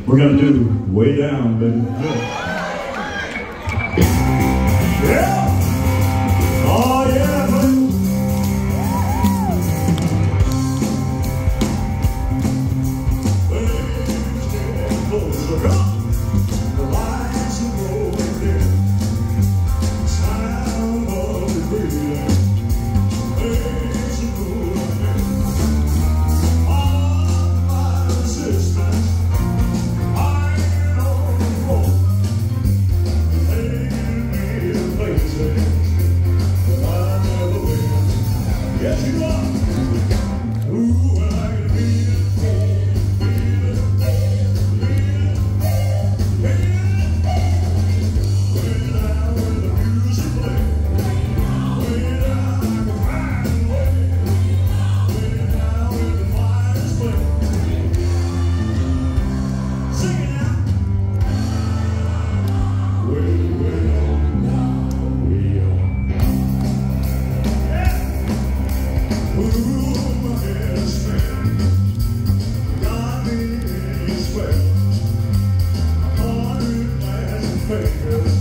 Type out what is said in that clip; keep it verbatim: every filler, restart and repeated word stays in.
We're gonna do Way Down, baby. Yeah! Oh yeah, baby! The lights are rolling in, sound of the radio, waves are rolling in. All my resistance, hanging on the wall, taking me to places that I've never been. Yes, you are. Ooh, I can feel it, feel it, fingers